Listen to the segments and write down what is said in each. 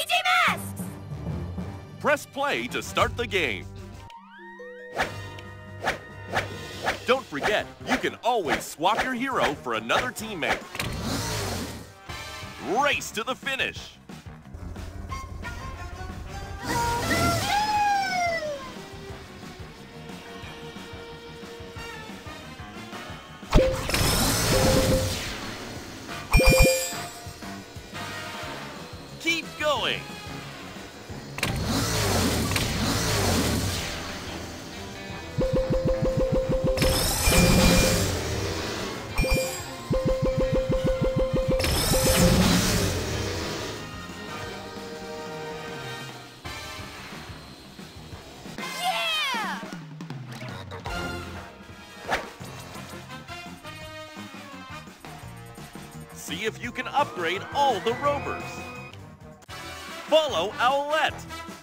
Masks! Press play to start the game. Don't forget, you can always swap your hero for another teammate. Race to the finish. Keep going. Yeah! See if you can upgrade all the rovers. Follow Owlette.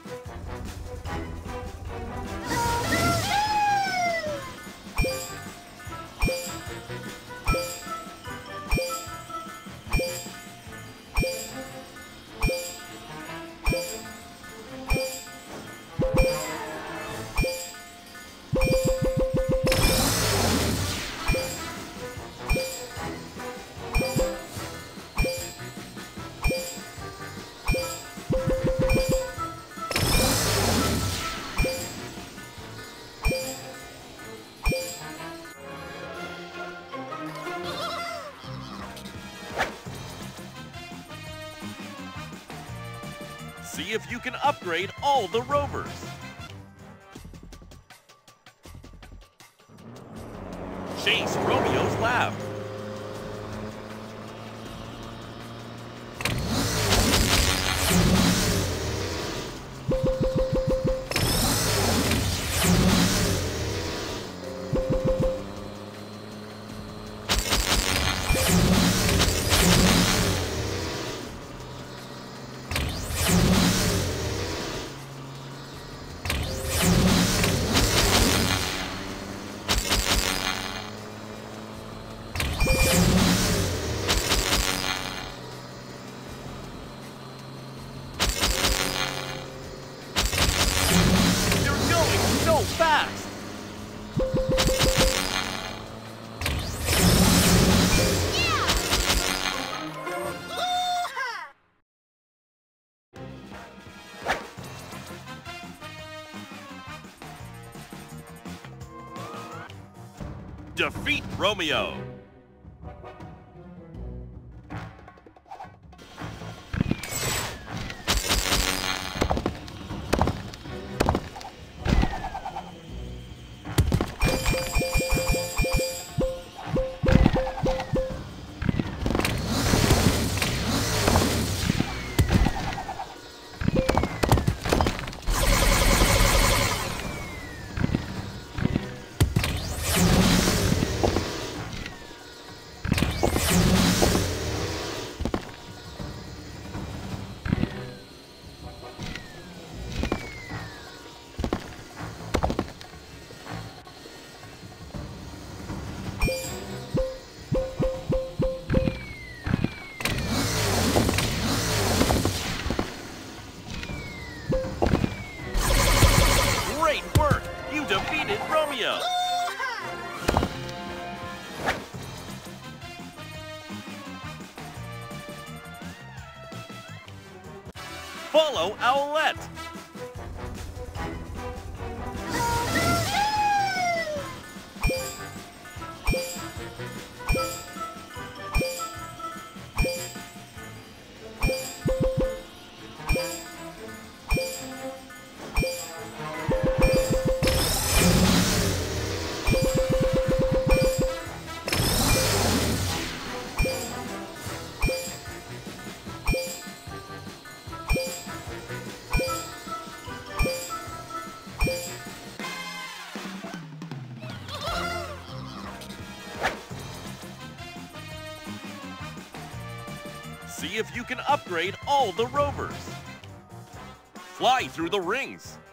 See if you can upgrade all the rovers. Chase Romeo's lab. So fast! Defeat Romeo! Great work! You defeated Romeo! Follow Owlette! See if you can upgrade all the rovers. Fly through the rings.